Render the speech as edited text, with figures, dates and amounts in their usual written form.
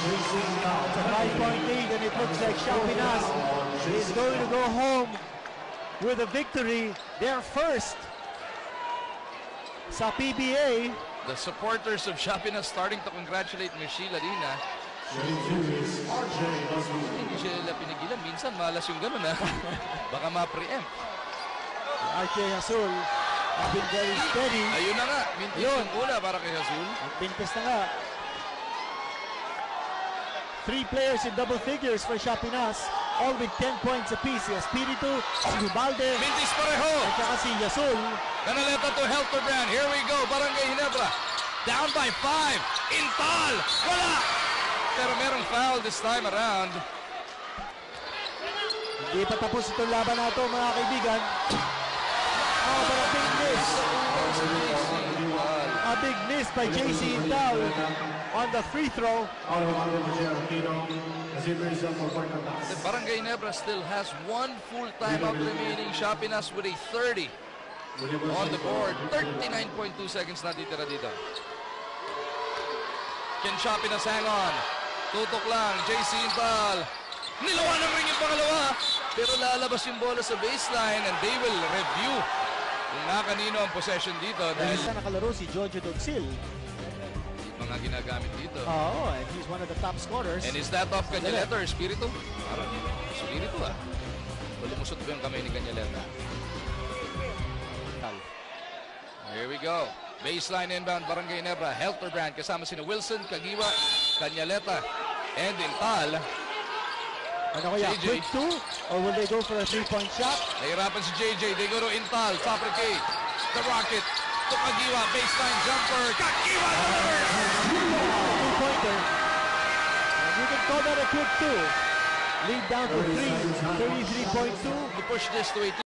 It's a 5-point lead, and it looks like Chapinas is going to go home with a victory. Their first sa PBA. The supporters of Chapinas starting to congratulate Michelle Ladina. Hindi sila pinigilan. Minsan malas yung ganun, ha? Baka ma-preempt. RJ Hasul has been very steady. Ayun na nga. Mintis yung una para kay Hasul. Ang pintis na nga. 3 players in double figures for Chapinas, all with 10 points apiece. Si Espiritu, si Ubalde, Mintis pareho. at saka si Yasul. Canaleta to Helterbrand. Here we go. Barangay Ginebra. Down by 5. Intal. Wala. Pero merong foul this time around. Hindi pa tapos itong laban na ito, mga kaibigan. Oh, but a big miss. A big miss by JC Intal on the free throw. The Barangay Ginebra still has 1 full timeout remaining. Chapinas with a 30 on the board. 39.2 seconds na titira dito. Can Chapinas hang on? Tutok lang, JC Intal. Nilawan ng ring yung pangalawa. Pero lalabas yung bola sa baseline and they will review kung na kanino ang possession dito. Dahil Isa nakalaro si Jojo Dogsil. mga ginagamit dito. Oo, and he's one of the top scorers. And is that off Cañaleta or Espiritu? Parang Espiritu, ah. Lumusot ba yung kamay ni Cañaleta? Here we go. Baseline inbound, Barangay Ginebra. Helterbrand kasama sina Wilson, Kagiwa, Cañaleta, and Intal. Ano kaya, JJ. quick 2? Or will they go for a 3-point shot? Nahirapan si JJ. They go to Intal. Fabricate. The Rocket. To Kagiwa. Baseline jumper. Kagiwa delivers! 2-pointer. And you can call that a quick 2. Lead down to 3. 33.2. To push this to a